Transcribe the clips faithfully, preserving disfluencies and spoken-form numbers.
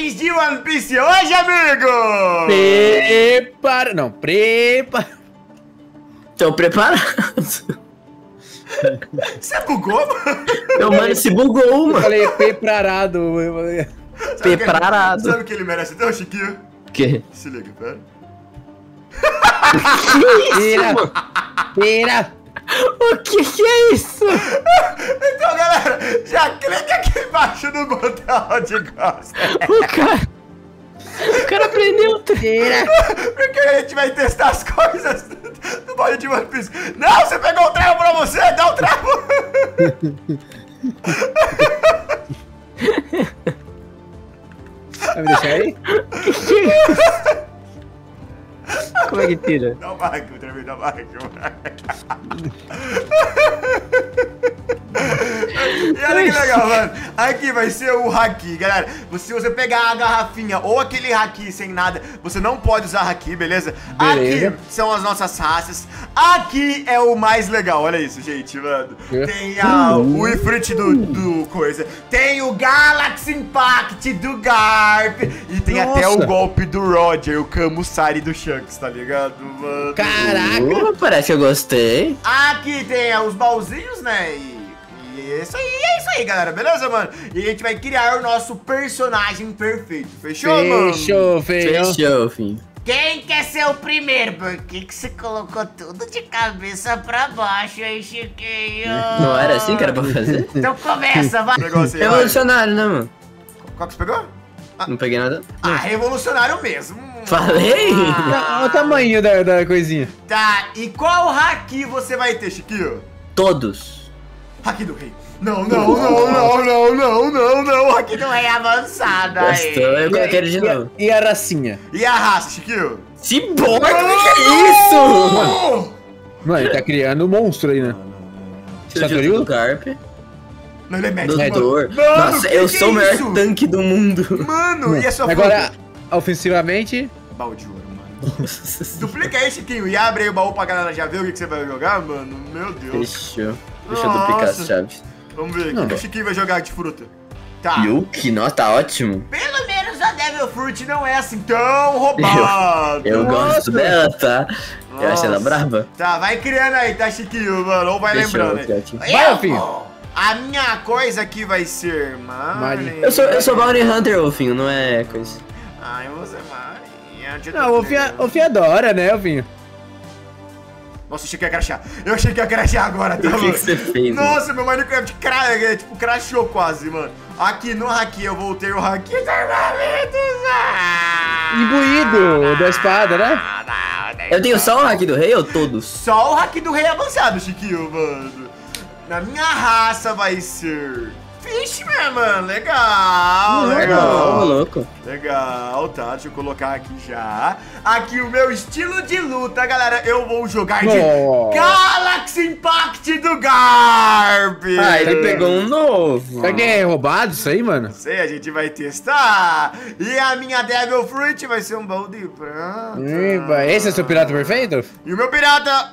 personagens de One Piece hoje, amigo! Prepara... Não, prepara... Tô preparado. Você bugou, mano? Meu mano se bugou, Eu mano. falei preparado. eu falei- Sabe Preparado. que- Sabe o que ele merece então, Chiquinho? Que? Se liga, pera. Tira! Tira! O que que é isso? Então, galera, já clica aqui embaixo no botão de gosto. O cara... O cara aprendeu. Tira! Porque a gente vai testar as coisas do bode de One Piece. Não, você pegou o travo pra você, dá o travo. Vai me deixar aí? Como é que tira? Dá o barco, Trevor, dá o barco. E olha que legal, mano. Aqui vai ser o haki, galera. Se você pegar a garrafinha ou aquele haki sem nada, você não pode usar haki, beleza? Beleza. Aqui são as nossas raças. Aqui é o mais legal, olha isso, gente, mano. Tem a, o Ifrit do, do coisa. Tem o Galaxy Impact do Garp. E tem Nossa. até o golpe do Roger, o Kamusari do Shanks, tá ligado, mano? Caraca! Uh, parece que eu gostei. Aqui tem os baúzinhos, né? E, e é isso aí, é isso aí, galera, beleza, mano? E a gente vai criar o nosso personagem perfeito, fechou, mano? Fechou, fechou. Fechou, filho. Quem quer ser o primeiro? Por que que você colocou tudo de cabeça pra baixo aí, Chiquinho? Não era assim que era pra fazer? Então começa, vai. Negócio aí, vai. Revolucionário, né, mano? Qual que você pegou? Não peguei nada. Ah, revolucionário mesmo. Falei? Olha o tamanho da, da coisinha. Tá, e qual haki você vai ter, Chiquinho? Todos. Haki do rei. Não, não, não, não, não, não, não, não, haki do Não é avançado Gostou? aí. Eu coloquei ele de E a, novo. e a racinha? E a raça, Chiquinho? Ciborgue? O que é isso? Mano, ele tá criando um monstro aí, né? Satoriu? Do Garp. Não, ele é médico, Dodor. mano. Nossa, que eu que sou é o maior isso? tanque do mundo. Mano, e a sua Agora, fruta? ofensivamente... Baú de ouro, mano. Duplica aí, Chiquinho, e abre aí o baú pra galera já ver o que, que você vai jogar, mano. Meu Deus. Fechou. Deixa eu duplicar Nossa. as chaves. Vamos ver, o Não, que, que o não. Chiquinho vai jogar de fruta? Tá. Yuki, nossa, tá ótimo. Pelo menos a Devil Fruit não é assim tão roubada. Eu gosto dela, tá? Eu acho ela Nossa. braba. Tá, vai criando aí, tá, Chiquinho, mano? Ou vai Fechou, lembrando aí. Fiote. Vai, Eu filho. vou. A minha coisa aqui vai ser Mari. Eu sou, eu sou Bounty Hunter, Wolfinho, não é coisa. Ai, você Mari. Não, o Fia, o Fia adora, né, Ovinho? Nossa, eu achei que ia crashar. Eu achei que ia crashar agora, tá, O que, mano? que você fez? mano? Nossa, meu Minecraft cra é, tipo, crashou quase, mano. Aqui no haki eu vou ter o haki dos armamentos. Ah! Imbuído da espada, né? Ah, não, não, Eu tenho só o Hack do Rei ou todos? Só o haki do rei avançado, Chiquinho, mano. Na minha raça vai ser Fishman, mano. Legal, Ô, legal. louco. Legal, tá, deixa eu colocar aqui já. Aqui o meu estilo de luta, galera. Eu vou jogar de Oh. Galaxy Impact do Garp. Ah, ele pegou um novo. Será que é roubado isso aí, mano? Não sei, a gente vai testar. E a minha Devil Fruit vai ser um baú de prata. Eba, esse é o seu pirata perfeito? E o meu pirata...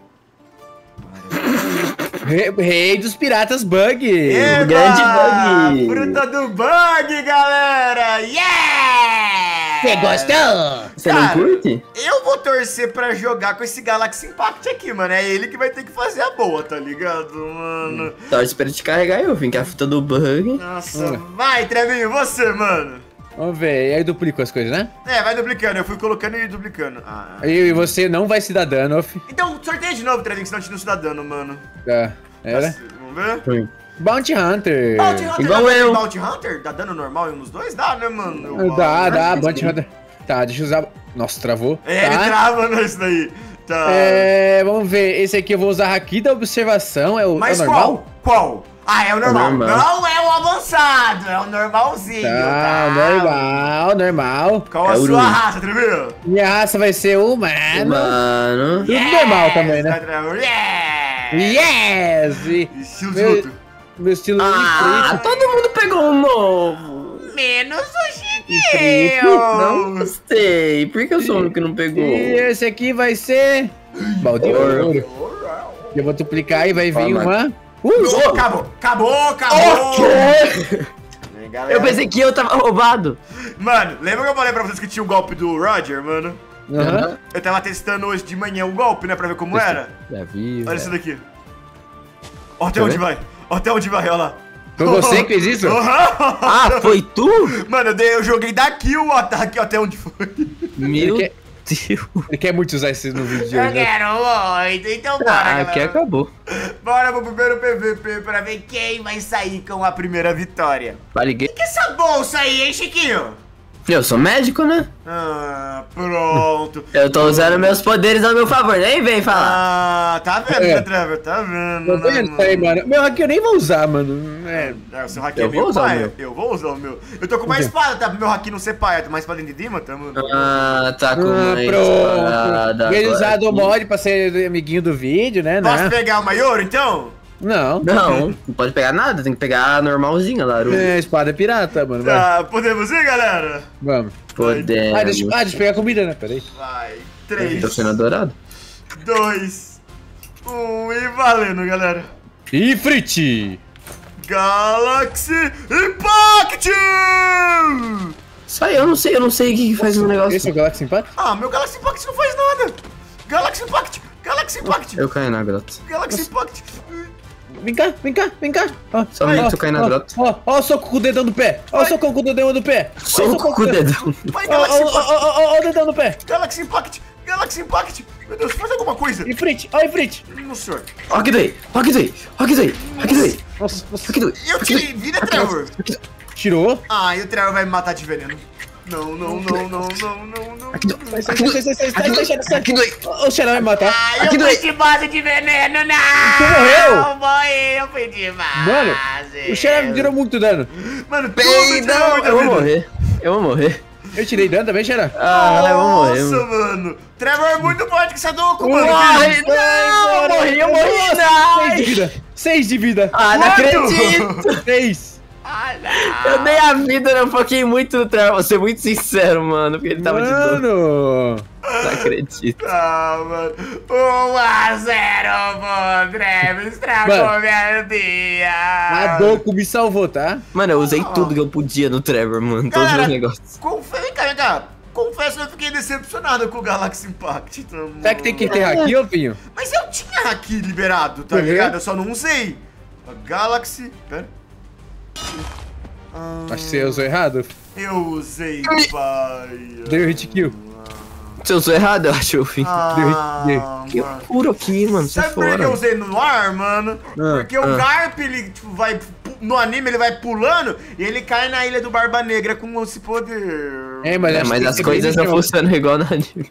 Rei, rei dos piratas Bug! Eba! grande bug. Fruta do bug, galera! Yeah! Você gostou? Você não Cara, curte? Eu vou torcer pra jogar com esse Galaxy Impact aqui, mano. É ele que vai ter que fazer a boa, tá ligado, mano? Torce pra te carregar, eu vim que a fruta do bug. Nossa, Hum. vai, Trevinho, você, mano. Vamos ver, e aí duplico as coisas, né? É, vai duplicando. Eu fui colocando e duplicando. Ah. Aí e você não vai se dar dano, Off. Então, sorteia de novo, Trevinho, senão a gente não se dá dano, mano. Tá, era? Vamos ver? Bounty Hunter! Bounty Hunter, Igual dá dano eu. em Bounty Hunter? Dá dano normal em um dos dois? Dá, né, mano? Eu- Dá, dá, acho que Bounty sim. Hunter. Tá, deixa eu usar... Nossa, travou. É, ele tá. trava nisso daí. Tá. É, vamos ver, esse aqui eu vou usar aqui da observação, é o, Mas é o qual? normal? Qual? Ah, é o normal. normal. Não é o avançado, é o normalzinho. Tá, normal, normal. Qual a É o sua Uru. raça, Trevinho? Minha raça vai ser humano. Mano. Tudo normal também, Tá, né? Trevinho? Yeah! Yes! E Estilo de meu, luta. meu estilo Ah, de todo mundo pegou um novo. Menos o Ifrit. Chiquinho. Não gostei. Por que eu sou o único que não pegou? E esse aqui vai ser... Balde de ouro. Eu vou duplicar e vai vir Toma. uma... Oh, Uh! acabou, acabou, acabou. galera. Eu pensei que eu tava roubado. Mano, lembra que eu falei pra vocês que tinha o golpe do Roger, mano? Aham. Eu tava testando hoje de manhã o golpe, né? Pra ver como era. Já vi, Olha isso velho. daqui. Ó até Quer onde ver? vai. Ó até onde vai, olha lá. Foi você que fez isso? Ah, foi tu? Mano, eu, dei, eu joguei daqui o ataque ó, até onde foi. Meu quer- Deus. Ele quer muito usar isso no vídeo de Eu hoje, né? quero muito, então bora, Ah, galera. aqui acabou. Bora pro primeiro P V P pra ver quem vai sair com a primeira vitória. Vale game. Que essa bolsa aí, hein, Chiquinho? Eu sou médico, né? Ah, pronto. Eu tô usando meus poderes ao meu favor, nem vem falar. Ah, tá vendo, É. né, Trevor? Tá vendo, Tô né, vendo isso aí, mano. Meu hack eu nem vou usar, mano. É. É, o seu hack Eu é meio vou usar o paia. meu. Eu vou usar o meu. Eu tô com uma quê? espada, tá? Pro meu hack não ser paia. Tem uma espada de Dima, tá, mano? Ah, tá com Ah, uma pronto. espada Ele agora usado o aqui. mod pra ser amiguinho do vídeo, né? Posso Não. pegar uma Yoro, então? Não. Não, não pode pegar nada, tem que pegar a normalzinha lá. o- É, espada é pirata, mano. Vai. Tá, podemos ir, galera? Vamos. Podemos. Ah, deixa, ah, deixa eu pegar comida, né? Peraí. Vai. Tô Três, sendo adorado. dois, um e valendo, galera. E frite! Galaxy Impact! Só eu não sei, eu não sei o que, que faz no negócio. Esse é o Galaxy Impact? Ah, meu Galaxy Impact não faz nada. Galaxy Impact! Galaxy Impact! Eu caí na grota. Galaxy Impact! Vem cá, vem cá, vem cá. Ó, Só ó, muito ó, tu cair na ó, grota. Ó, ó, o soco com o dedão do pé. Ó, o Vai. soco com o dedão do pé. Ó, Soco com o dedão. Vai, Ó, Galaxy ó, ó, Impact! ó, ó, ó, o dedão do pé. Galaxy Impact! Galaxy Impact! Meu Deus, faz alguma coisa! E frite, ó, e frite. No senhor. Ó que doei, ó que doei, ó que doei, ó que doei, Nossa, nossa. ó que doei. Eu tirei vida, Trevor! Tirou? Ah, e o Trevor vai me matar de veneno. Não, não, não, não, não, não, não. Aqui doei, Sai, sai, aqui sai, doei, sai, sai, sai, aqui sai, sai, doei, sai. aqui doei. Ó, o Xeran vai me matar. Ah, eu Aqui fui doei. de base de veneno, não! Tu morreu? Morri, eu fui de base. Mano, o Xeran tirou muito dano. Mano, tudo Peidão, tirou muita eu vou vida. morrer, eu vou morrer. Eu tirei dano também, Xeran. Ah, eu vou morrer. Nossa, mano. mano. Trevor é muito forte que essa doco, mano. Morre, Que- não, eu morri, eu morri, Seis de não. vida. Seis de vida. Ah, não Quanto? acredito. Seis. Ah, não. Eu dei a vida, eu foquei muito no Trevor, vou ser muito sincero, mano, porque ele tava de dor. Mano. Não acredito. Ah, mano. um a zero pro Trevor, estragou Mano. meu dia. A Doku me salvou, tá? Mano, eu usei tudo que eu podia no Trevor, mano, todos os Galera, meus negócios. Confere, vem cá, vem cá. Confesso que eu fiquei decepcionado com o Galaxy Impact. Então, Será que tem que ter aqui, ô Pinho? Mas eu tinha aqui liberado, tá Uhum. ligado? Eu só não usei. A Galaxy... Pera. Ah, Acho que você usou errado. eu usei, pai. Deu hit kill. Se eu sou errado, eu acho, eu fui. Ah, Que mano. furo aqui, mano, sai Sabe por que fora. eu usei no ar, mano? Ah, Porque o ah. Garp, ele tipo, vai. pu- No anime, ele vai pulando e ele cai na ilha do Barba Negra com esse poder. É, mas, É, acho mas que as tem coisas que não ter- funcionam igual na anime.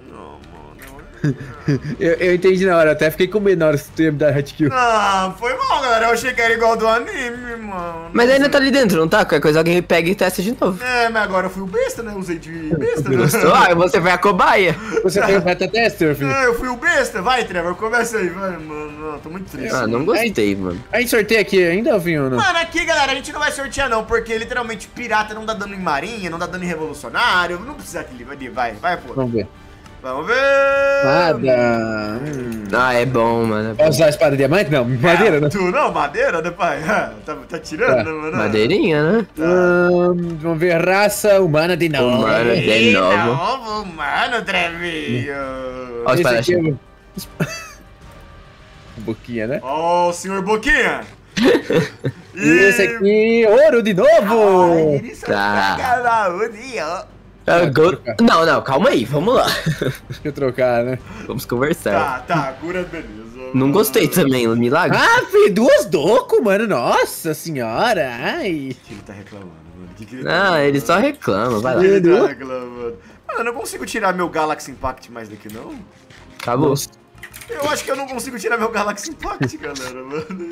Eu, eu entendi na hora, até fiquei com medo na hora que tu ia me dar hit kill. Ah, foi mal, galera. Eu achei que era igual do anime, mano. Mas ainda tá ali dentro, não tá? Qualquer coisa alguém pega e testa de novo. É, mas agora eu fui o besta, né? Eu usei de besta, né? Gostou? Ah, você foi a cobaia. Você tem o beta tester, filho? É, eu fui o besta. Vai, Trevor, começa aí, vai, mano. Não, tô muito triste. Ah, não gostei, mano. A gente sorteia aqui ainda, Vinho, ou não? Mano, aqui, galera, a gente não vai sortear não, porque literalmente pirata não dá dano em marinha, não dá dano em revolucionário, não precisa aquele, vai, vai, vai, pô. Vamos ver. Vamos ver. Nada. Hum. Ah, é bom, mano. É bom. Posso usar a espada de diamante? Não, madeira, né? Tu não, madeira, né, pai? Ah, tá, tá tirando, Tá. né, mano? Madeirinha, né? Hum, vamos ver raça humana de novo. Humana. De De novo. novo, mano, Trevinho. Ó, Esse espera, aqui é o... Boquinha, né? Ó, o senhor Boquinha. E esse aqui, ouro de novo! Ai, ele só Tá. pega lá, o dia. Ah, go- trocar. Não, não, calma aí, vamos lá. Deixa eu trocar, né? Vamos conversar. Tá, tá, cura, beleza. Não gostei também, milagre. Ah, fi, duas Doku, mano. Nossa senhora. Ai. O que ele tá reclamando, mano? O que que ele tá Ah, ele só reclama, vai O que lá. ele tá reclamando? Mano, eu não consigo tirar meu Galaxy Impact mais daqui, não? Acabou. Eu acho que eu não consigo tirar meu Galaxy Impact, galera, mano.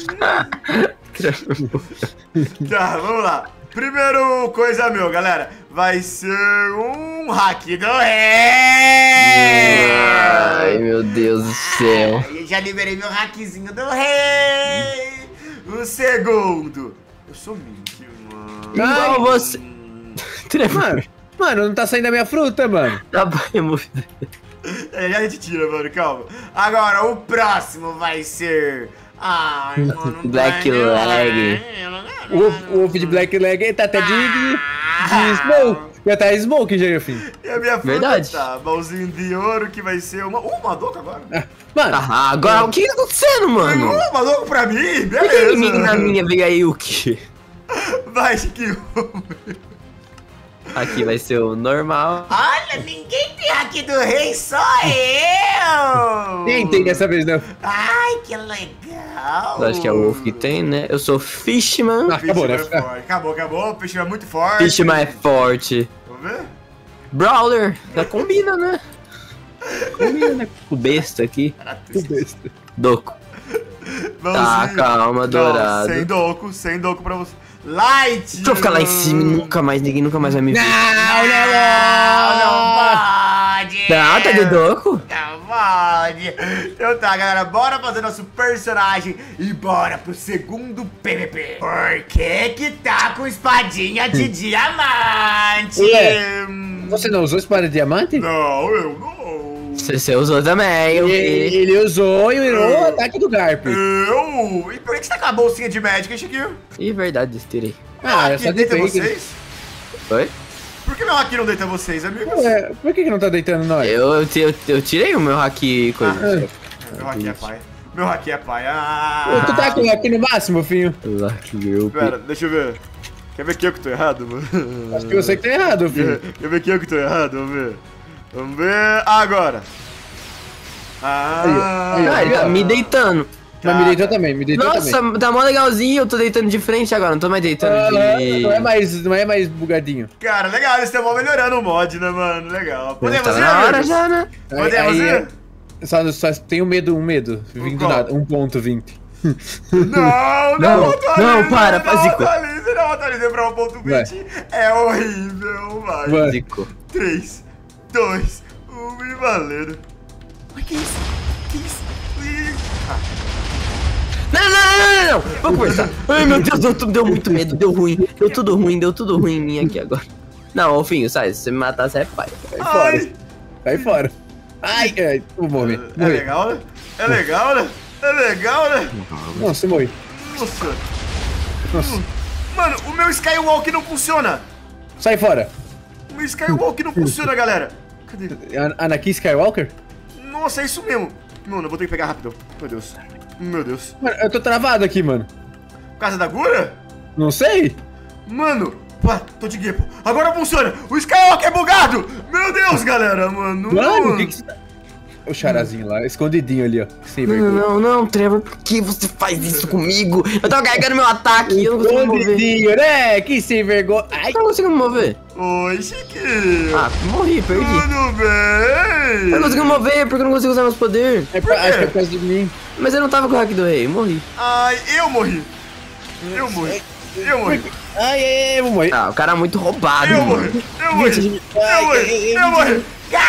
Tá, vamos lá. Primeiro coisa meu, galera. Vai ser um hack do rei. Ai, meu Deus do céu. Ai, eu já liberei meu hackzinho do rei. O segundo. Eu sou Mink, mano. Igual você. Trevor, Mano, mano, não tá saindo a minha fruta, mano. tá bom, É, já a gente tira, mano, calma. Agora, o próximo vai ser Ai, mano. Black Leg. O, o ovo de Black Leg tá até de, de, de Smoke. Já tá Smoke, já, enfim. E a minha fruta Verdade. tá, baúzinho de ouro que vai ser uma... Uh, uma doca agora. Mano, Ah, agora o que tá acontecendo, mano? Uh, uma doca pra mim? Por que a menina Beleza. minha veio aí o quê? Vai, Chiquinho. Aqui vai ser o normal. Olha, ninguém tem aqui do rei, só eu! nem tem dessa vez, não. Ai, que legal! Eu acho que é o Wolf que tem, né? Eu sou Fishman. Ah, acabou, né? Fishman é forte. Acabou, acabou. O Fishman é muito forte. Fishman é forte. Vamos ver? Brawler, já combina, né? Combina, né? O besta aqui. Que besta. Doco. Tá, Baúzinho. calma, Não, dourado. sem doco, sem doco pra você. Light! Deixa eu ficar lá em cima e nunca mais, ninguém nunca mais vai me ver. Não, Não, não, não pode! Tá, tá de doco? Não pode! Então tá, galera, bora fazer nosso personagem e bora pro segundo P V P. Por que que tá com espadinha de diamante? Ué. Você não usou espada de diamante? Não, eu não. Você, você usou também, eu Ele, vi. ele usou e virou o ataque do Garp. Eu? E por que você tá com a bolsinha de médica, hein, Chiquinho? Ih, verdade, tirei. Ah, é Aqui só de deita fake. vocês? Foi? Por que meu aqui não deita vocês, amigos? Ué, por que, que não tá deitando nós? Eu, eu, eu, eu tirei o meu haki coisa. Meu aqui é pai. Meu aqui é pai. Ah! Ô, tu tá aqui, aqui no máximo, filho? Lucky Girl. Pera, deixa eu ver. Quer ver que eu que tô errado, mano? Acho que você que tá errado, filho. Quer, quer ver que eu que tô errado? Vamos ver. Vamos ver. Agora. Ah, Aí, Ah, ele tá me deitando. Mas me deitou também, me deitou Nossa, também. tá mó legalzinho, eu tô deitando de frente agora, não tô mais deitando Ah, de... não, é mais, não é mais bugadinho. Cara, legal, eles estão melhorando o mod, né, mano? Legal. Podemos Tá ir, na hora amigos? já, né? Podemos Aí- ir? aí- Só, só tenho medo, um medo. Vindo do qual? nada, um ponto vinte. Não, não, Não, atualize, não, para, não Pazico. atualize, não atualize pra um ponto vinte. É horrível, vai. Vai. Zico. três, dois, um e valendo. Ai, que isso? Que isso? Ih. Ah, Não, não, não, não, não, vamos conversar. Ai, meu Deus, deu, tudo- deu muito medo, deu ruim. Deu tudo ruim, deu tudo ruim em mim aqui agora. Não, ô Finho, sai, se você me matar, você é pai. Sai fora. ai. Sai fora. Ai, ai, vou morrer. É Morri. legal, né? É legal, né? É legal, né? Nossa, morri. Nossa. Nossa. Mano, o meu Skywalk não funciona. Sai fora. O meu Skywalk não funciona, galera. Cadê? An- Anakin Skywalker? Nossa, é isso mesmo. Mano, eu vou ter que pegar rapidão. Meu Deus. Meu Deus. Mano, eu tô travado aqui, mano. Casa da Gura? Não sei. Mano, pá, tô de guia, pô. Agora funciona. O Skywalk é bugado. Meu Deus, galera, mano. Mano, o que que você tá... O charazinho lá, escondidinho ali, ó. Sem Não, vergonha. não, não, Trevor, por que você faz isso comigo? Eu tava carregando meu ataque e eu não consigo me mover. Escondidinho, né? Que sem vergonha. Ai, Eu não consigo me mover. Oi, Chiquinho. Ah, morri, perdi. Tudo bem? Eu não consigo me mover porque eu não consigo usar meus poderes. é pra, acho que é por causa de mim. Mas eu não tava com o hack do rei, morri. Ai, eu morri. Eu morri. Eu morri. Ai, ai, ai, eu vou morrer. Ah, o cara é muito roubado. Eu mano. morri. Eu morri. Eu morri. Eu morri.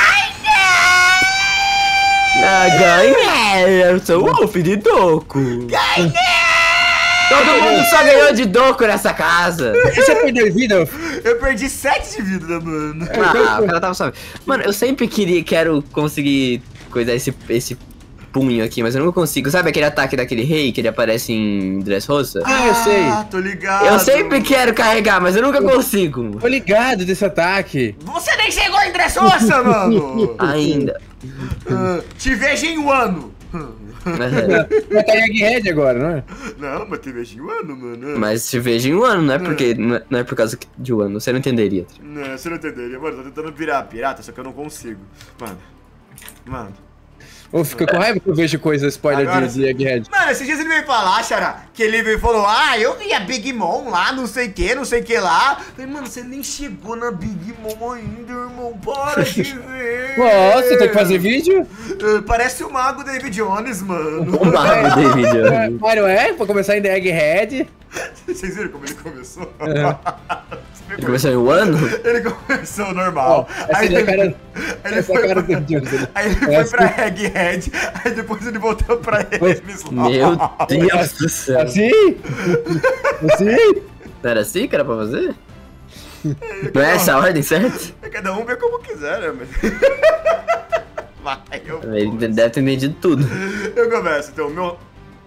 Ah, ganhei! Eu sou o Wolf de Doco. Ganhei! Todo mundo só ganhou de Doco nessa casa. E você perdeu vida? Eu perdi sete de vida, mano. Ah, o cara tava só... Mano, eu sempre queria, quero conseguir coisar esse, esse punho aqui, mas eu nunca consigo. Sabe aquele ataque daquele rei que ele aparece em Dressrosa? Ah, eu sei. Ah, tô ligado. Eu sempre quero carregar, mas eu nunca consigo. Tô ligado desse ataque. Você nem chegou em Dressrosa! Nossa, mano. Ainda. Ah, te vejo em um ano. Vai tá em Egghead agora, não é? Não, mas te vejo em um ano, mano. Mas te vejo em um ano, não é porque não é, não é por causa de um ano, você não entenderia. Não, você não entenderia. Mano, tô tentando virar pirata, só que eu não consigo. Mano. Mano. Ou fica com raiva que eu vejo coisa spoiler Agora de, de Egghead. Mano, esses dias ele veio falar, Xará, que ele veio e falou, ah, eu vi a Big Mom lá, não sei o que, não sei o que lá. Eu falei, mano, você nem chegou na Big Mom ainda, irmão, para de ver. Nossa, tem que fazer vídeo? Eh, Parece o mago David Jones, mano. O mago David. É, mas não é? Pra começar em Egghead. Vocês viram como ele começou? Ele começou em um ano? Ele começou normal. Ó, essa aí é a cara- ele, aí ele essa é a foi cara pra, do Jones, né? aí ele foi Essa- pra Egghead, aí depois ele voltou pra eles lá. Meu Deus do céu. Assim? Assim? Não era assim que era pra fazer? Não é essa a ordem, certo? Cada um vê como quiser, né? Mas... Vai, eu, Ele deve ter entendido tudo. eu começo, então, meu...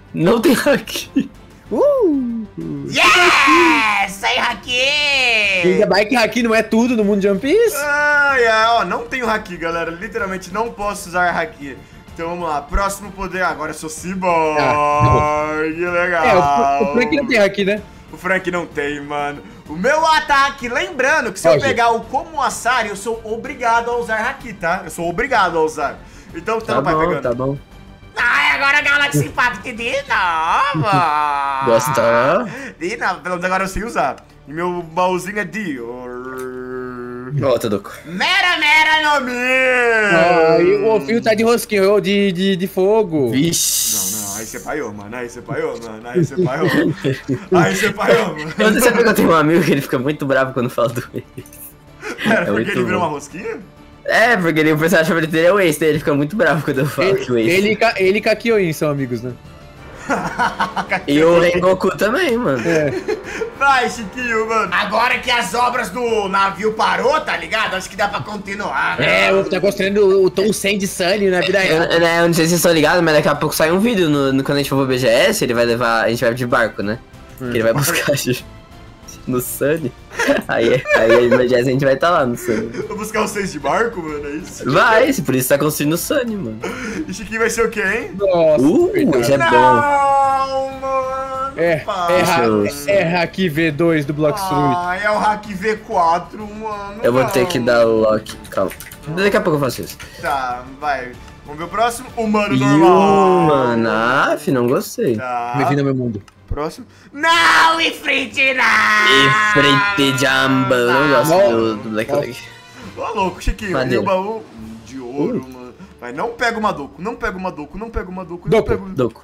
Não tem haki. Uh! Yes! Sai Ainda Haki! mais que haki não é tudo no mundo de One Piece. Ai, ai, ó, não tenho haki, galera. Literalmente não posso usar haki. Então vamos lá, próximo poder. Agora eu sou Cyborg. Ah, que legal. É, o, o Frank não tem haki, né? O Frank não tem, mano. O meu ataque, lembrando que se eu Pode. pegar o como Asari, eu sou obrigado a usar haki, tá? Eu sou obrigado a usar. Então, Tá então vai bom, pegando. tá bom. Ai, agora Galaxy Impact de novo! Gostou? E não, pelo menos agora eu sei usar. E meu baúzinho é Dior. Volta, Doku. Mera, mera no mi! Ah, e o fio tá de rosquinho, de, de, de fogo. Vixe. Não, não, aí você paiou, mano. Aí você paiou, mano. Aí você paiou. Aí você paiou, mano. Você sabe que eu tenho um amigo que ele fica muito bravo quando fala do Ace. Pera, É porque muito ele virou bom. uma rosquinha? É, porque ele, o personagem favorito dele é o Ace, daí ele fica muito bravo quando eu falo que o Ele, Ace. ele, e Ka- ele e Kakyoin são amigos, né? E o Rengoku também, mano. É. Vai, Chiquinho, mano. Agora que as obras do navio parou, tá ligado? Acho que dá pra continuar, né? É, eu tá construindo o, o Tom Sandy Sunny na vida real. Eu, né, eu não sei se vocês estão ligados, mas daqui a pouco sai um vídeo no, no- quando a gente for pro B G S, ele vai levar. A gente vai de barco, né? Que ele vai buscar a gente no Sunny. Aí, aí no B G S a gente vai estar lá no Sunny. Vou buscar os seis de barco, mano. É isso? Vai, por isso tá construindo o Sunny, mano. E Chiquinho vai ser o quê, hein? Nossa, Uh, verdade. esse é bom. Não, mano. É, para. é, ha- Deixa eu- é Haki V dois do Blox Fruit. Ah, é o Hack V quatro, mano. Eu vou não. ter que dar o lock. Calma. Daqui a pouco eu faço isso. Tá, vai. Vamos ver o próximo? Humano Ih, normal. mano, af, não gostei. Tá. Bem-vindo ao meu mundo. Próximo. Não, Ifrit, não! E frente Jamba, eu não gosto Não. do, do Black Não. Leg. Ô, louco, Chiquinho. Cadê? Meu baú de ouro, Uh. mano. Vai, não pega uma Doku, não pega uma Doku, não pega uma Doku, Doku, não pega uma... Doku.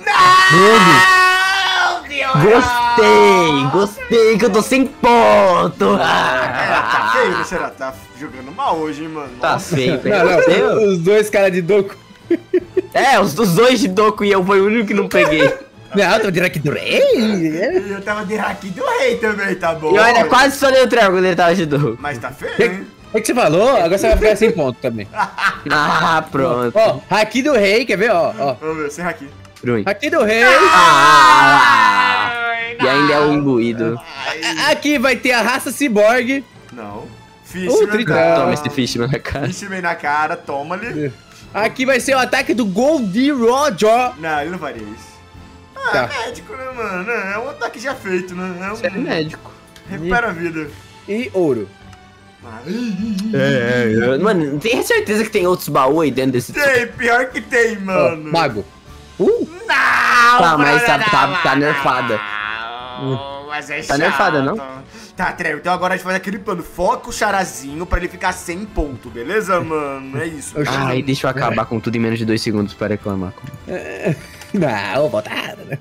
Não, Deus! Gostei, gostei que eu tô sem ponto. É, tá feio, né? Será? Tá jogando mal hoje, hein, mano? Tá Nossa. feio, Não, gostei. não, os dois caras de Doku. É, os, os dois de Doku e eu foi o único que não peguei. Não, tô direto aqui do rei. E eu tava de Hack do rei também, tá bom? E eu ainda quase solei o triângulo quando ele tava de Doku. Mas tá feio, O hein? que, que você falou? Agora você vai ficar sem ponto também. Ah, pronto. Ó, Haki do rei, quer ver? Ó, ó. Vamos ver, sem Hack. Ruim. Haki do rei. Ah, e ainda é o imbuído. A- Aqui vai ter a raça Cyborg. Não. Uh, Fishman, trinta. tá. Toma esse Fishman na cara. Fishman na cara, toma ali. Aqui vai ser o ataque do Goldie Roger. Não, ele não faria isso. Ah, Tá. médico, né, mano? É um ataque já feito, né? É um... Você é médico. Recupera a vida. E ouro. É, mano, tem certeza que tem outros baús aí dentro desse... Tem, pior que tem, Ó, mano. mago. Uh, Não! Tá, mas tá- Bruno, tá- não, tá nerfada. não, Mas é Tá nerfada, não? Tá, tá, Trevor, então agora a gente faz aquele plano. Foca o charazinho pra ele ficar sem ponto, beleza, mano? É isso. Oxi. Ai, deixa eu acabar com tudo em menos de dois segundos pra reclamar. não, volta nada, né?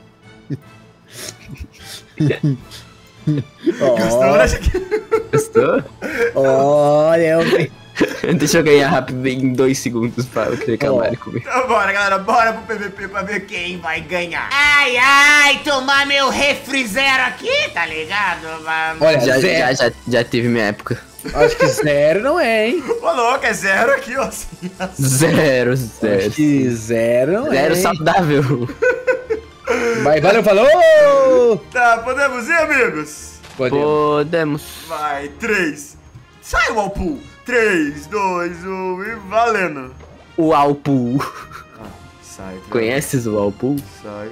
Gostou, né, Chiquinho? Gostou? Olha, eu... Deixa eu ganhar rápido em dois segundos pra reclamar comigo. Então bora, galera, bora pro P V P pra ver quem. Quem vai ganhar? Ai, ai, tomar meu refri zero aqui, tá ligado, mano? Olha, Já, zero. já, já, já teve minha época. Acho que zero não é, hein? Ô, louco, é zero aqui, ó. Assim, assim. Zero, zero. Acho que zero não é, Zero hein? saudável. Mas valeu, falou! Tá, podemos ir, amigos? Podemos. Podemos. Vai, três. Sai o Alpu. três, dois, um e valendo. O Alpu. Sai, Trevor. Conheces o Alpu? Sai.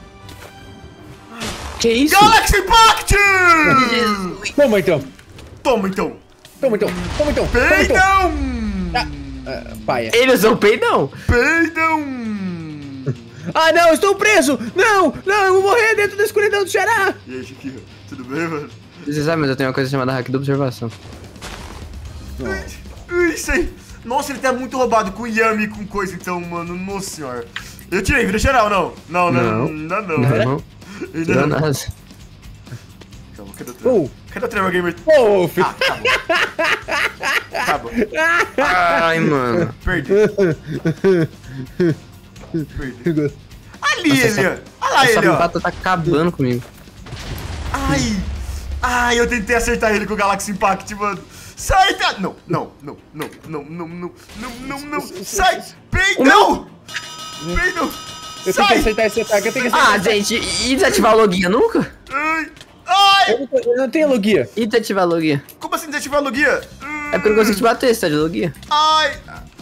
Que isso? Galaxy Impact! Toma então. Toma então. Toma então. Toma então. Toma então. Peidão! Ah, paia. Ele usou o peidão. Peidão! Ah, não, estou preso! Não, não, eu vou morrer dentro da escuridão do Ceará! E aí, Chiquinho? Tudo bem, mano? Você sabe, mas eu tenho uma coisa chamada hack da observação. Ui, Isso aí. Nossa, ele tá muito roubado com Yami e com coisa, então, mano. Nossa senhora. Eu tirei vida geral, não? Não, não, Não. ainda não. Não, Ainda não, não. nada. Calma, cadê o Trevor? Oh. Cadê o Trevor Gamer? Ô, filho. Ah, acabou. Acabou. Ai, mano. Perdi. Perdi. Ali Nossa, ele, ó. Olha lá Essa ele, ó. bata tá acabando comigo. Ai. Ai, eu tentei acertar ele com o Galaxy Impact, mano. Sai, tá. Não, não, não, não, não, não, não, não, não, não. Sai. Peidão. Peidão. Eu tenho que aceitar esse ataque, eu tenho que aceitar. Ah, gente, e desativar a logia nunca? Ai! Ai! Eu não, eu não tenho logia. E desativar a logia? Como assim desativar a logia? É porque eu não consigo te bater, você tá de logia. Ai!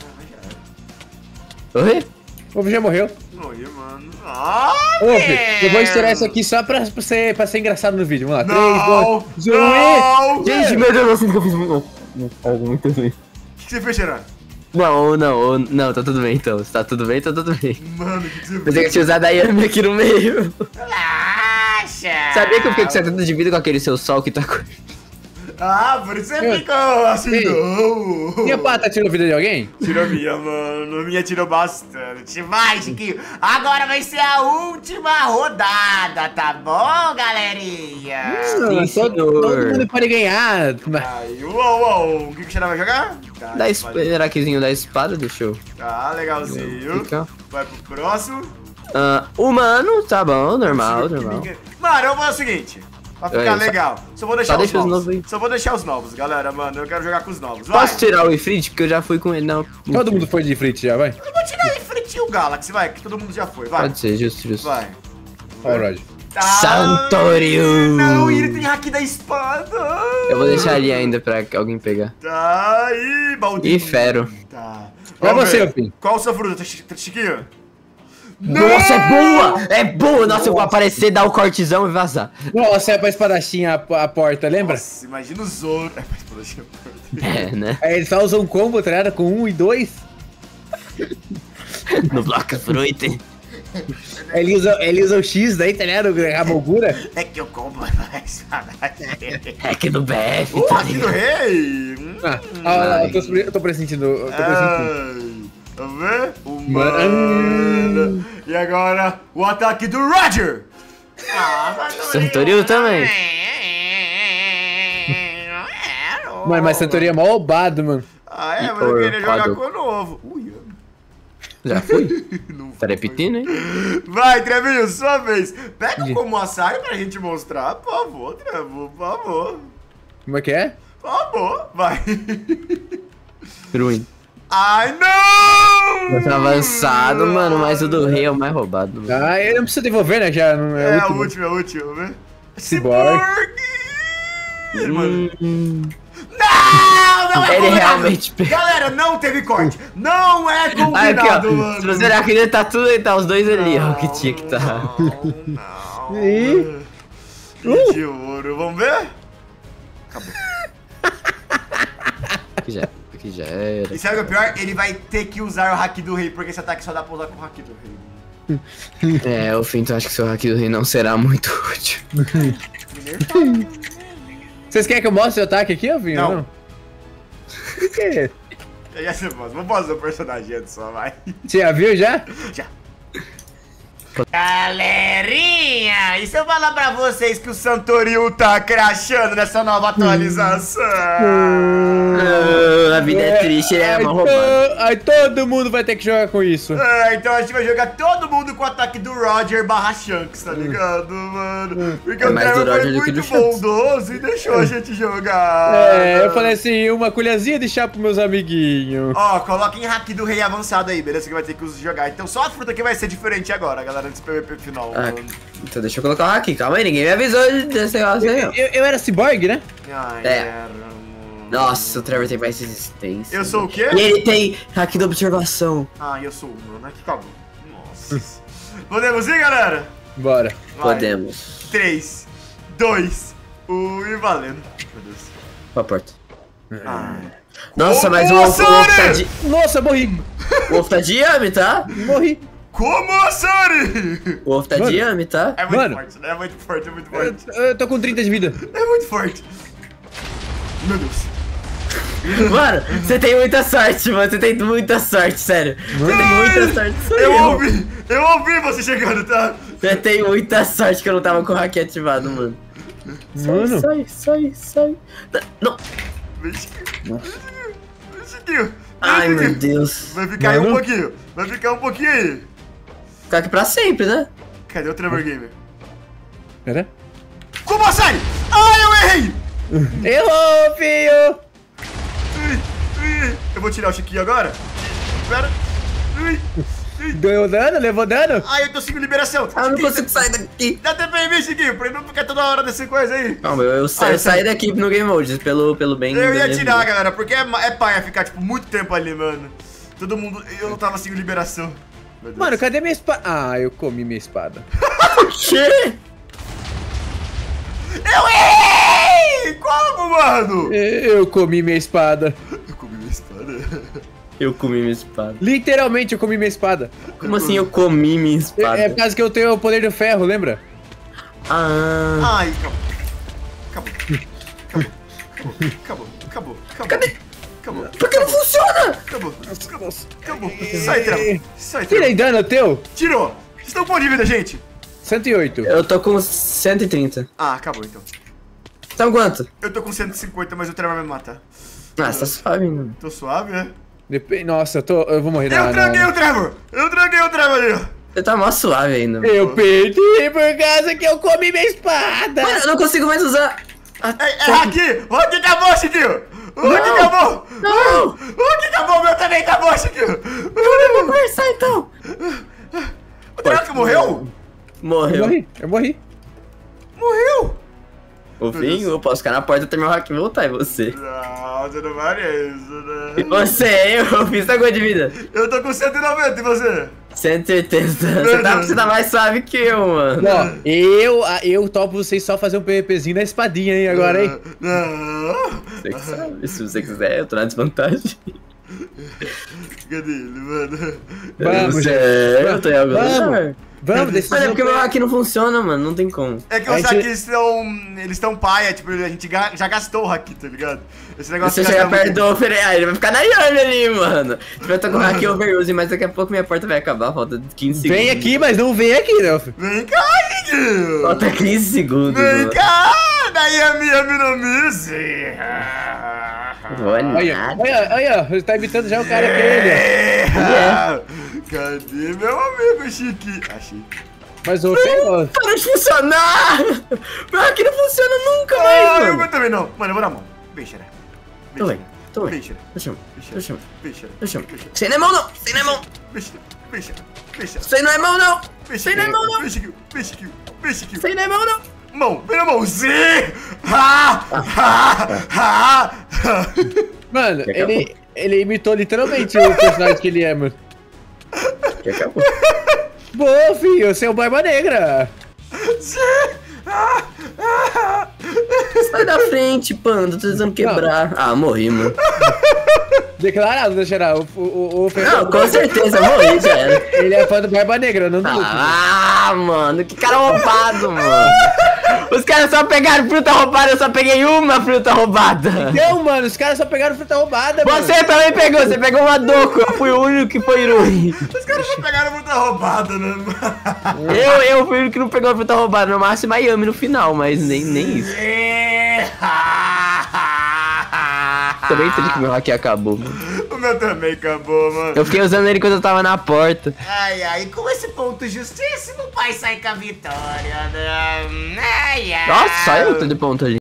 Oi? O Wolf já morreu. Morri, mano. Ai! Wolf, eu vou estourar isso aqui só pra, pra, ser, pra ser engraçado no vídeo. Vamos lá. Não! três, dois, um Não! Gente, meu Deus, eu sinto que eu fiz muito. Algo muito ruim. O que que você fez, Xerá? Não, não, não, tá tudo bem então. Se tá tudo bem, tá tudo bem. Mano, o que que você Pensei que fez? eu tinha usado a Yami aqui no meio. Relaxa. Sabia que eu fiquei com setenta de vida com aquele seu sol que tá com. Ah, por isso você Eu- ficou assim, Ei. não! Minha pata tirou vida de alguém? Tirou minha, mano. Minha tirou bastante. Vai, Chiquinho. Agora vai ser a última rodada, tá bom, galerinha? Não, Sim, todo, senhor. todo mundo pode ganhar. Ai, uou, uou. O que que o Xerá vai jogar? Tá, Dá es... pode- Iraquezinho da espada, deixa eu. Tá, legalzinho. Fica. Vai pro próximo. Ah, humano, tá bom, normal, normal. Mano, eu vou fazer o seguinte. Pra ficar É, só- legal. Só vou deixar só os deixa os novos. novos aí. Só vou deixar os novos, galera, mano. Eu quero jogar com os novos. Vai. Posso tirar o Ifrit? Porque eu já fui com ele, não. Todo mundo foi de frente já, vai. Eu vou tirar aí frente o Galaxy, vai, que todo mundo já foi. Vai. Pode ser, justo, justo. Vai. Vai, Rod. Tá. Santorium. Não, e ele tem hack da espada. Eu vou deixar ali ainda pra que alguém pegar. Tá aí, Baldinho. E Fero. Tá. Pra Vamos você, ver. Fim. Qual a sua fruta, Chi- Chiquinho? Nossa, é boa! É boa! Nossa, eu vou aparecer, dar o cortezão e vazar. Nossa, é pra espadachim a, a porta, lembra? Nossa, imagina o Zoro. É, mas pô, deixa eu- É, né? Aí eles só usam um combo, tá ligado? Com um e dois. No bloco fruta. Ele usa, ele usa o X daí, tá ligado? A Mogura. É que eu compro mais. É que no B F, Uh, tá aqui do ligado? rei! Hum. Ah, ah, eu, tô, eu tô pressentindo. Eu tô pressentindo. Ai, vamos ver? Humano. E agora, o ataque do Roger! Ah, Santorium também. Mano, mas Santoria é mó roubado, mano. Ah, é, E mas eu queria jogar porcado. com o novo. Ui, Já fui? não Tá repetindo, hein? Vai, Trevinho, sua vez. Pega Ih. como açaí pra gente mostrar. Por favor, Trevo, por favor. Como é que é? Por favor, vai. Ruim. Ai, não! Tá avançado, mano, mas o do rei é o mais roubado. Mano. Ah, ele não precisa devolver, né? Já não é, É, o a último. última, é a última, vamos ver. Cyborg. Ih, mano. Hum, Não, não é Ele combinado. realmente pegou. Galera, não teve corte. Não é Aqui, combinado, ó. mano. Se você olhar aqui, tá tudo aí, tá os dois ali, ó. Que tinha que tá. Não, não. Ih. E de ouro, vamos ver? Aqui já, aqui já era. E sabe o que é pior? Ele vai ter que usar o hack do rei, porque esse ataque só dá pra usar com o hack do rei. É, o Finto acho que seu hack do rei não será muito útil. Vocês querem que eu mostre o ataque aqui, Vinho? Não. Por quê? Já você pode. Vamos fazer o personagem antes só, vai. Você já viu já? Já. Galerinha, E se eu falar pra vocês que o Santorium tá crashando nessa nova atualização? Ah, a vida é triste, é Aí uma to- roubada. Aí todo mundo vai ter que jogar com isso. É, então a gente vai jogar todo mundo com o ataque do Roger barra Shanks, tá ligado, mano? Porque É o mais do Trevor foi Roger do que muito do Shanks. bondoso e deixou a gente jogar. É, eu falei assim, uma colherzinha de chá pros meus amiguinhos. Ó, coloquem hack do rei avançado aí, beleza? Que vai ter que jogar. Então só a fruta aqui vai ser diferente agora, galera, desse P V P final. Ah, mano. então deixa eu colocar o hack, calma aí, ninguém me avisou desse negócio aí, ó. Eu, eu era cyborg, né? Ai, É. era, mano. Nossa, o Trevor tem mais resistência. Eu sou o quê? E ele tem hack da observação. Ah, eu sou o mano, que acabou. Nossa. Podemos ir, galera? Bora. Vai. Podemos. três, dois, um e valendo. Meu Deus. Pra porta. Ai. Nossa, Ô, mas o Wolf, o Wolf tá de... Nossa, morri. O Wolf tá de Yami, tá? Morri. Como, Sari? O Wolf tá Mano. de Yami, tá? É muito Mano. forte, né? É muito forte, é muito Eu, forte. eu tô com trinta de vida. É muito forte. Meu Deus. Mano, você tem muita sorte, mano. Você tem muita sorte, sério. Você tem muita sorte. Sou Eu eu. ouvi, eu ouvi você chegando, tá? Você tem muita sorte que eu não tava com o hack ativado, mano. Mano. Sai, sai, sai. Não. Vem, Chiquinho. Vem, Chiquinho. Vem, Ai, meu Chiquinho. Deus. Vai ficar aí um Mano. pouquinho. Vai ficar um pouquinho aí. Ficar aqui pra sempre, né? Cadê o Trevor Gamer? Pera. Como, Sari? Ai, eu errei! Errou, filho. Ui, ui. Eu vou tirar o Chiquinho agora. Pera. Ui, Deu dano? Levou dano? Ai, eu tô sem liberação. Ah, eu não Chiquinho, consigo sair daqui. dá tempo em mim, Chiquinho, pra ele não ficar toda hora dessa coisa aí. Calma, eu, eu, sa Ah, eu saí daqui no Game Mode, pelo, pelo bem Eu da ia minha tirar, vida. galera, porque é, ma- é paia ficar, tipo, muito tempo ali, mano. Todo mundo... Eu não tava sem liberação. Meu Deus. Mano, cadê minha espada? Ah, eu comi minha espada. Que? Eu errei! Como, mano? Eu comi minha espada. Eu comi minha espada. Eu comi minha espada. Literalmente eu comi minha espada. Como assim eu comi minha É, espada? é por causa que eu tenho o poder do ferro, lembra? Ah... Ai, acabou. Acabou. Acabou. Acabou. Acabou. Acabou. Cadê? Acabou. Por que não funciona? Acabou. Acabou. Acabou. Sai, Trevor. Sai, Tirei Trevor. dano teu? Tirou. Vocês estão com quanto de vida, gente? cento e oito. Eu tô com cento e trinta. Ah, acabou, então. Tá com quanto? Eu tô com cento e cinquenta, mas o Trevor vai me matar. Ah, você tá suave, mano. Tô suave, né? Dep- Nossa, eu, tô... eu vou morrer. Eu Não, tranquei não. o Trevor! Eu tranquei o Trevor ali, ó. Você tá mó suave ainda. Mano, Eu perdi por causa que eu comi minha espada. eu não consigo mais usar. Ah, É, é Haki! O Haki acabou, Chiquinho! O Haki Não. acabou! Não. O Haki acabou, o meu também acabou, Chiquinho! eu vou conversar então. O Trevor morreu? Eu Morreu. morri, eu morri. Morreu! O fim, eu posso ficar na porta até meu hack voltar, e você? Não, você não faria isso, E né? você, eu fiz a coisa de vida. Eu tô com cento e noventa, e você? cento e oitenta. Você tá, você tá mais suave que eu, mano. Ó, eu, a- eu topo vocês só fazer um PVPzinho na espadinha, hein, agora, hein? Não! Você que sabe, se você quiser, eu tô na desvantagem. Cadê ele, mano? Vamos, eu, gente. sei, eu tô em algum Vamos. lugar. Vamos, decisão. Mas é porque meu hack não funciona, mano, não tem como. É que A os gente- hacks estão. Eles estão paia, tipo, a gente ga- já gastou o hack, tá ligado? Esse negócio Se você gasta chegar perto muito. do ofere... Ah, ele vai ficar na yarn ali, mano. Tipo, eu tô com o hack overuse, mas daqui a pouco minha porta vai acabar, falta quinze segundos. Vem aqui, mas não vem aqui, não. Vem cá, Chiquinho! Falta quinze segundos, Vem mano. cá! Daí a minha minomice! Olha, Olha, nada. olha, olha, ele tá imitando já o cara que é ele. Cadê meu amigo Chiquinho? Achei. Mas o ferro... Para de funcionar! Meu hack não funciona nunca Ah, mais, eu mano. também não. Mano, eu vou na mão. Beixa, né? Tô bem, tô bem. Beixa, Eu chamo, eu chamo, beixa, eu chamo. beixa, Sem na mão não, sem na mão. beixa, beixa, beixa. Sem na mão não. Beixa, Sem na mão não. beixa, beixa, beixa, Sem na mão não. mão, vem na mão, sim! Ha! Ha! Ha! Mano, Que acabou. ele, ele imitou literalmente o personagem que ele é, mano. Que acabou. Boa, filho, você é o Barba Negra. Sim! Ah! Ah! Sai da frente, panda, tô tentando quebrar. Ah, morri, mano. Declarado, né, geral? O, o, o Não, com certeza, morri, já era. Ele é fã do Barba Negra, não do Luke. Ah, mano, que cara roubado, mano. Os caras só pegaram fruta roubada, eu só peguei uma fruta roubada. Não, mano, os caras só pegaram fruta roubada, mano. Você também pegou, você pegou uma doco, eu fui o único que foi ruim. Os caras só pegaram muita roubada, né? Eu, eu fui o único que não pegou a fruta roubada, no máximo a Yami no final, mas nem, nem isso. Tô bem triste que meu hack acabou, mano. O meu também acabou, mano. Eu fiquei usando ele quando eu tava na porta. Ai, ai, com esse ponto justíssimo, o pai sai com a vitória, né? Ai, ai. Nossa, só eu tô de ponto ali.